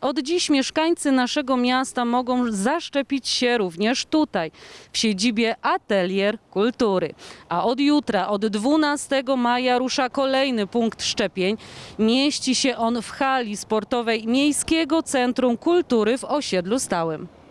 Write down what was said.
Od dziś mieszkańcy naszego miasta mogą zaszczepić się również tutaj, w siedzibie Atelier Kultury. A od jutra, od 12 maja rusza kolejny punkt szczepień. Mieści się on w hali sportowej Miejskiego Centrum Kultury w Osiedlu Stałym.